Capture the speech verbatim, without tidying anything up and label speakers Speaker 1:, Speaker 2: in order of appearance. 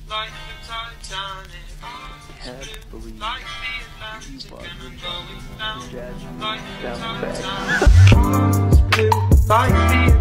Speaker 1: like the Titanic.
Speaker 2: Can't believe
Speaker 1: Like the
Speaker 2: you
Speaker 1: Atlantic,
Speaker 2: bought
Speaker 1: and I'm
Speaker 2: me
Speaker 1: going down
Speaker 2: judge
Speaker 1: like the
Speaker 2: down
Speaker 1: Titanic. Blue, like the